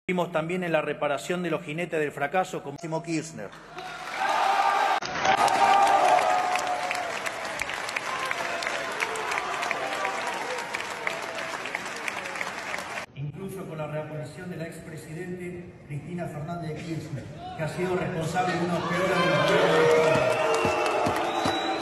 Vimos también en la reparación de los jinetes del fracaso como Máximo Kirchner. Incluso con la reaparición de la expresidente Cristina Fernández de Kirchner, que ha sido responsable de uno de los peores de los